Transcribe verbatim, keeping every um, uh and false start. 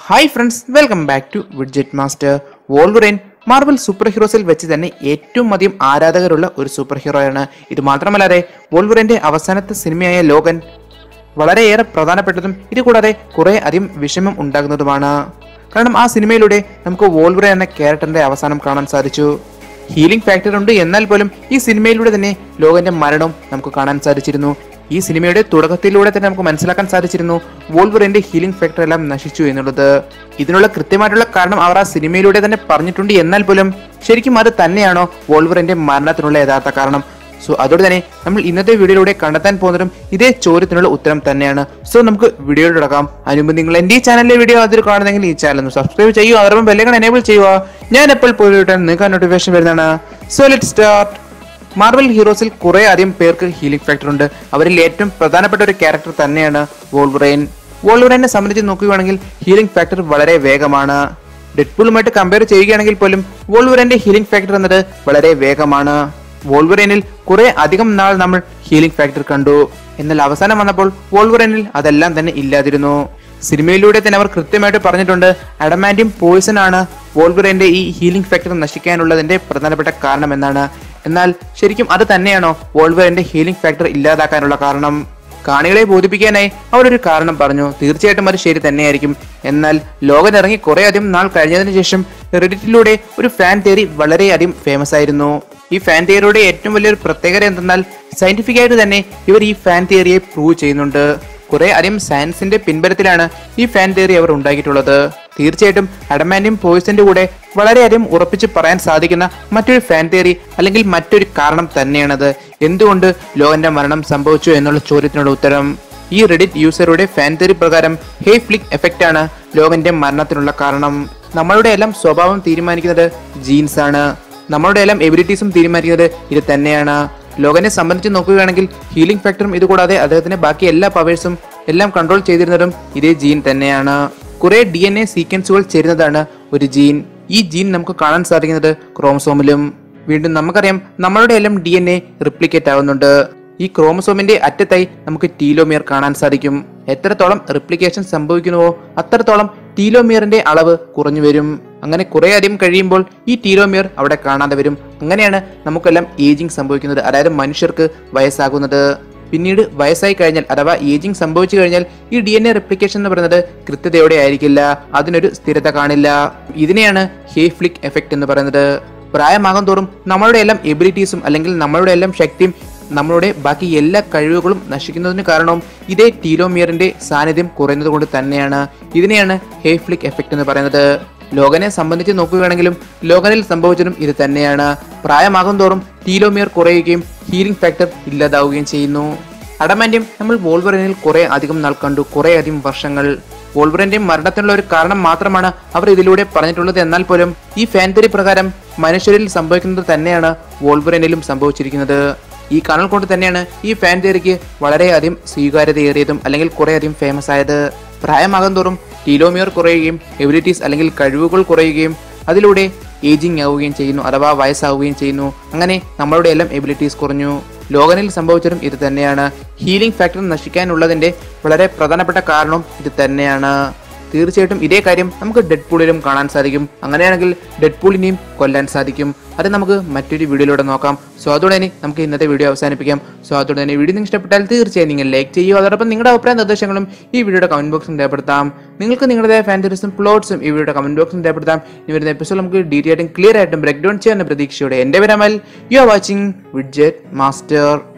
Hi friends, welcome back to widget master. Wolverine Marvel super ഹീറോസിൽ വെച്ച് തന്നെ ഏറ്റവും അധികം ആരാധകരുള്ള ഒരു സൂപ്പർ ഹീറോയാണ്. ഇത് മാത്രമല്ലാതെ വോൾവറൈൻ്റെ അവസാനത്തെ സിനിമയായ ലോഗൻ വളരെയേറെ പ്രധാനപ്പെട്ടതും ഇതുകൂടാതെ കുറേ അധികം വിഷമം ഉണ്ടാകുന്നതുമാണ്. കാരണം ആ സിനിമയിലൂടെ നമുക്ക് വോൾവറൈൻ എന്ന ക്യാരക്ടറിന്റെ അവസാനം കാണാൻ സാധിച്ചു. ഹീലിംഗ് ഫാക്ടർ ഉണ്ട്, എന്നാൽ പോലും ഈ സിനിമയിലൂടെ തന്നെ ലോഗന്റെ മരണവും നമുക്ക് കാണാൻ സാധിച്ചിരുന്നു. ഈ സിനിമയുടെ തുടക്കത്തിലൂടെ തന്നെ നമുക്ക് മനസ്സിലാക്കാൻ സാധിച്ചിരുന്നു വോൾവറൈൻ്റെ ഹീലിംഗ് ഫാക്ടർ എല്ലാം നശിച്ചു എന്നുള്ളത്. ഇതിനുള്ള കൃത്യമായിട്ടുള്ള കാരണം അവർ ആ സിനിമയിലൂടെ തന്നെ പറഞ്ഞിട്ടുണ്ട്, എന്നാൽ പോലും ശരിക്കും അത് തന്നെയാണോ വോൾവറൈൻ്റെ മരണത്തിനുള്ള യഥാർത്ഥ കാരണം? സോ അതോടെ തന്നെ നമ്മൾ ഇന്നത്തെ വീഡിയോയിലൂടെ കണ്ടെത്താൻ പോകുന്നതും ഇതേ ചോദ്യത്തിനുള്ള ഉത്തരം തന്നെയാണ്. സോ നമുക്ക് വീഡിയോയിൽ തുടങ്ങാം. അതിനുമുമ്പ് നിങ്ങൾ എൻ്റെ ഈ ചാനലിലെ വീഡിയോ അതിൽ കാണുന്നെങ്കിൽ ഈ ചാനൽ ഒന്ന് സബ്സ്ക്രൈബ് ചെയ്യുക, അതോടൊപ്പം ബെല്ലൈക്കൺ എനേബിൾ ചെയ്യുക. ഞാൻ എപ്പോൾ പോയിട്ട് നിങ്ങൾക്ക് നോട്ടിഫിക്കേഷൻ വരുന്നതാണ്. So let start. മാർവൽ ഹീറോസിൽ കുറെ അധികം പേർക്ക് ഹീലിംഗ് ഫാക്ടർ ഉണ്ട്. അവരിൽ ഏറ്റവും പ്രധാനപ്പെട്ട ഒരു ക്യാരക്ടർ തന്നെയാണ് വോൾവറൈൻ. വോൾവറൈനെ സംബന്ധിച്ച് നോക്കുകയാണെങ്കിൽ ഹീലിംഗ് ഫാക്ടർ വളരെ വേഗമാണ്. ഡെഡ്പൂളുമായിട്ട് കമ്പയർ ചെയ്യുകയാണെങ്കിൽ പോലും വോൾവറൈൻ്റെ ഹീലിംഗ് ഫാക്ടർ എന്നത് വളരെ വേഗമാണ്. വോൾവറൈനിൽ കുറെ അധികം നാൾ നമ്മൾ ഹീലിംഗ് ഫാക്ടർ കണ്ടു, എന്നാൽ അവസാനം വന്നപ്പോൾ വോൾവറൈനിൽ അതെല്ലാം തന്നെ ഇല്ലാതിരുന്നു. സിനിമയിലൂടെ തന്നെ അവർ കൃത്യമായിട്ട് പറഞ്ഞിട്ടുണ്ട് അഡമാൻഡിയം പോയിസൺ ആണ് വോൾവറൈൻ്റെ ഈ ഹീലിംഗ് ഫാക്ടർ നശിക്കാനുള്ളതിന്റെ പ്രധാനപ്പെട്ട കാരണം എന്നാണ്. എന്നാൽ ശരിക്കും അത് തന്നെയാണോ വോൾവറൈൻ്റെ ഹീലിംഗ് ഫാക്ടർ ഇല്ലാതാക്കാനുള്ള കാരണം? കാണികളെ ബോധിപ്പിക്കാനായി അവരൊരു കാരണം പറഞ്ഞു. തീർച്ചയായിട്ടും അത് ശരി തന്നെയായിരിക്കും. എന്നാൽ ലോഗൻ ഇറങ്ങി കുറെ അധികം നാൾ കഴിഞ്ഞതിന് ശേഷം റെഡിറ്റിലൂടെ ഒരു ഫാൻ തിയറി വളരെയധികം ഫേമസ് ആയിരുന്നു. ഈ ഫാൻ തിയറിയുടെ ഏറ്റവും വലിയൊരു പ്രത്യേകത എന്തെന്നാൽ സയന്റിഫിക് ആയിട്ട് തന്നെ ഇവർ ഈ ഫാൻ തിയറിയെ പ്രൂവ് ചെയ്യുന്നുണ്ട്. കുറെ അധികം സയൻസിന്റെ പിൻബലത്തിലാണ് ഈ ഫാൻ തിയറി അവർ ഉണ്ടാക്കിയിട്ടുള്ളത്. തീർച്ചയായിട്ടും അഡമാൻഡിയം പോയിസന്റെ കൂടെ വളരെയധികം ഉറപ്പിച്ച് പറയാൻ സാധിക്കുന്ന മറ്റൊരു ഫാൻ തിയറി അല്ലെങ്കിൽ മറ്റൊരു കാരണം തന്നെയാണത്. എന്തുകൊണ്ട് ലോഗന്റെ മരണം സംഭവിച്ചു എന്നുള്ള ചോദ്യത്തിനുള്ള ഉത്തരം ഈ റെഡിറ്റ് യൂസറുടെ ഫാൻ തിയറി പ്രകാരം ഹേ ഫ്ലിക്ക് എഫക്റ്റ് ആണ് ലോഗന്റെ മരണത്തിനുള്ള കാരണം. നമ്മളുടെ എല്ലാം സ്വഭാവം തീരുമാനിക്കുന്നത് ജീൻസ് ആണ്. നമ്മളുടെ എല്ലാം എബിലിറ്റീസും തീരുമാനിക്കുന്നത് ഇത് തന്നെയാണ്. ലോഗനെ സംബന്ധിച്ച് നോക്കുകയാണെങ്കിൽ ഹീലിംഗ് ഫാക്ടറും ഇതുകൂടാതെ അദ്ദേഹത്തിന്റെ ബാക്കി എല്ലാ പവേഴ്സും എല്ലാം കൺട്രോൾ ചെയ്തിരുന്നതും ഇതേ ജീൻ തന്നെയാണ്. കുറെ ഡി എൻ എ സീക്വൻസുകൾ ചേരുന്നതാണ് ഒരു ജീൻ. ഈ ജീൻ നമുക്ക് കാണാൻ സാധിക്കുന്നത് ക്രോമസോമിലും. വീണ്ടും നമുക്കറിയാം നമ്മളുടെ എല്ലാം ഡി എൻ എ റിപ്ലിക്കേറ്റ് ആവുന്നുണ്ട്. ഈ ക്രോമസോമിന്റെ അറ്റത്തായി നമുക്ക് ടീലോമിയർ കാണാൻ സാധിക്കും. എത്രത്തോളം റിപ്ലിക്കേഷൻ സംഭവിക്കുന്നുവോ അത്രത്തോളം ടീലോമിയറിന്റെ അളവ് കുറഞ്ഞു വരും. അങ്ങനെ കുറെ അധികം കഴിയുമ്പോൾ ഈ ടീലോമിയർ അവിടെ കാണാതെ വരും. അങ്ങനെയാണ് നമുക്കെല്ലാം ഏജിങ് സംഭവിക്കുന്നത്, അതായത് മനുഷ്യർക്ക് വയസ്സാകുന്നത്. പിന്നീട് വയസ്സായി കഴിഞ്ഞാൽ അഥവാ ഏജിങ് സംഭവിച്ചു കഴിഞ്ഞാൽ ഈ ഡി എൻ എ റെപ്ലിക്കേഷൻ എന്ന് പറയുന്നത് കൃത്യതയോടെ ആയിരിക്കില്ല, അതിനൊരു സ്ഥിരത കാണില്ല. ഇതിനെയാണ് ഹേ ഫ്ലിക്ക് എഫക്റ്റ് എന്ന് പറയുന്നത്. പ്രായമാകും തോറും നമ്മളുടെ എല്ലാം എബിലിറ്റീസും അല്ലെങ്കിൽ നമ്മളുടെ എല്ലാം ശക്തിയും നമ്മളുടെ ബാക്കി എല്ലാ കഴിവുകളും നശിക്കുന്നതിന് കാരണവും ഇതേ ടീലോമിയറിന്റെ സാന്നിധ്യം കുറയുന്നത് കൊണ്ട് തന്നെയാണ്. ഇതിനെയാണ് ഹേ ഫ്ലിക്ക് എഫക്റ്റ് എന്ന് പറയുന്നത്. ലോഗനെ സംബന്ധിച്ച് നോക്കുകയാണെങ്കിലും ലോഗനിൽ സംഭവിച്ചതും ഇത് തന്നെയാണ്. പ്രായമാകും തോറും ടീലോമിയർ കുറയുകയും ഹീലിംഗ് ഫാക്ടർ ഇല്ലാതാവുകയും ചെയ്യുന്നു. അഡമാൻഡിയം നമ്മൾ വോൾവറൈനിൽ കുറെ അധികം നാൾ കണ്ടു, കുറെ അധികം വർഷങ്ങൾ. വോൾവറൈൻ്റെ മരണത്തിനുള്ള ഒരു കാരണം മാത്രമാണ് അവർ ഇതിലൂടെ പറഞ്ഞിട്ടുള്ളത്, എന്നാൽ പോലും ഈ ഫാൻ തിയറി പ്രകാരം മനുഷ്യരിൽ സംഭവിക്കുന്നത് തന്നെയാണ് വോൾവറൈനിലും സംഭവിച്ചിരിക്കുന്നത്. ഈ കാരണം കൊണ്ട് തന്നെയാണ് ഈ ഫാൻ തിയറിക്ക് വളരെയധികം സ്വീകാര്യതയേറിയതും അല്ലെങ്കിൽ കുറെ അധികം ഫേമസ് ആയത്. പ്രായമാകും തോറും ടീലോമിയർ കുറയുകയും എബിലിറ്റീസ് അല്ലെങ്കിൽ കഴിവുകൾ കുറയുകയും അതിലൂടെ ഏജിങ് ആവുകയും ചെയ്യുന്നു, അഥവാ വയസ്സാവുകയും ചെയ്യുന്നു. അങ്ങനെ നമ്മളുടെ എല്ലാം എബിലിറ്റീസ് കുറഞ്ഞു. ലോഗനിൽ സംഭവിച്ചതും ഇത് തന്നെയാണ്. ഹീലിംഗ് ഫാക്ടർ നശിക്കാനുള്ളതിന്റെ വളരെ പ്രധാനപ്പെട്ട കാരണവും ഇത് തന്നെയാണ്. തീർച്ചയായിട്ടും ഇതേ കാര്യം നമുക്ക് ഡെഡ്പൂളിലും കാണാൻ സാധിക്കും. അങ്ങനെയാണെങ്കിൽ ഡെഡ്പൂളിനെയും കൊല്ലാൻ സാധിക്കും. അത് നമുക്ക് മറ്റൊരു വീഡിയോയിലൂടെ നോക്കാം. സോ അതോടെ തന്നെ നമുക്ക് ഇന്നത്തെ വീഡിയോ അവസാനിപ്പിക്കാം. സോ അതോടെ തന്നെ വീഡിയോ നിങ്ങൾക്ക് ഇഷ്ടപ്പെട്ടാൽ തീർച്ചയായും നിങ്ങൾ ലൈക്ക് ചെയ്യുക. അതോടൊപ്പം നിങ്ങളുടെ അഭിപ്രായ നിർദ്ദേശങ്ങളും ഈ വീഡിയോയുടെ കമന്റ് ബോക്സിൽ രേഖപ്പെടുത്താം. നിങ്ങൾക്ക് നിങ്ങളുടെ ഫാൻറ്റസിയും പ്ലോട്ട്സും ഈ വീഡിയോയുടെ കമന്റ് ബോക്സിൽ രേഖപ്പെടുത്താം. ഇനി വരുന്ന എപ്പിസോഡ് നമുക്ക് ഡീറ്റെയിൽ ആയിട്ടും ക്ലിയർ ആയിട്ടും ബ്രേക്ക് ഡൗൺ ചെയ്യാൻ പ്രതീക്ഷയോടെ എൻ്റെ പേര് Amal. You are watching widget master.